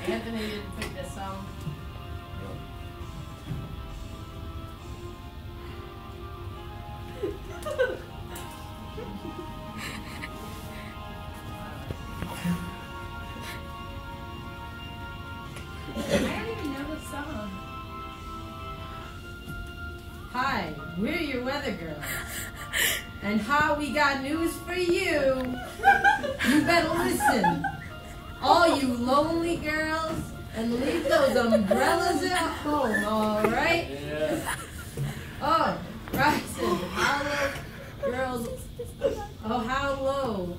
Anthony didn't pick this song. I don't even know the song. Hi, we're your weather girls. And how we got news for you. You better listen. All you lonely girls, and leave those umbrellas at home, alright? Yeah. Oh, rising, how low, girls, oh how low.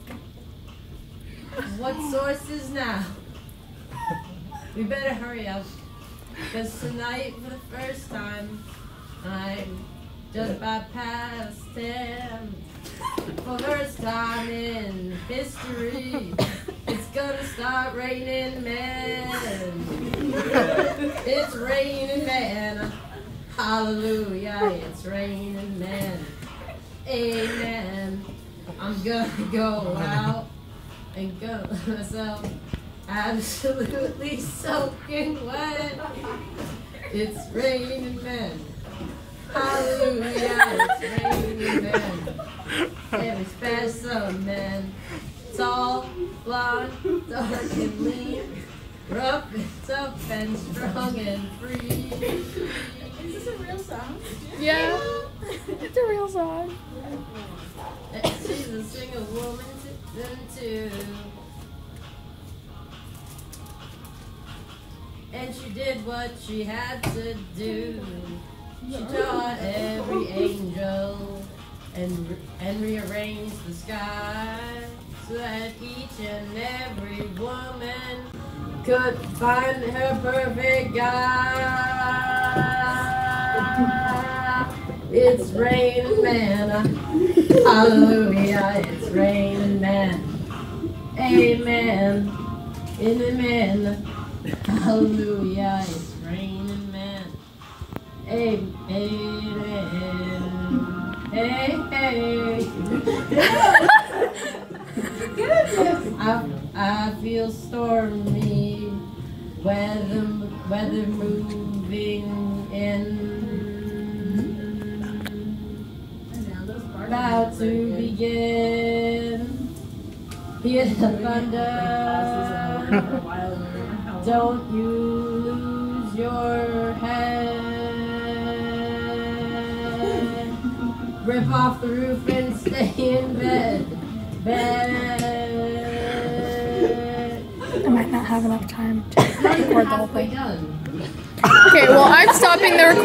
What sources now? We better hurry up, because tonight for the first time, I'm just bypassed him. For the first time in history, it's gonna start raining men. It's raining men. Hallelujah, it's raining men. Amen. I'm gonna go out and go myself absolutely soaking wet. It's raining men. Hallelujah, it's raining men. Every specimen, tall, blonde, dark and lean, rough and tough and strong and free. Is this a real song? Yeah, it's a real song. She's a single woman too. And she did what she had to do. She taught every angel and rearranged the sky so that each and every woman could find her perfect guy. It's raining man, hallelujah, it's raining man, amen, amen, hallelujah, it's raining man, amen, hey, hey. I feel stormy, weather moving in. About to begin. Hear the thunder. Don't you lose your head. Rip off the roof and stay in bed. I might not have enough time to record the whole thing. Done. Okay, well, I'm stopping the recording.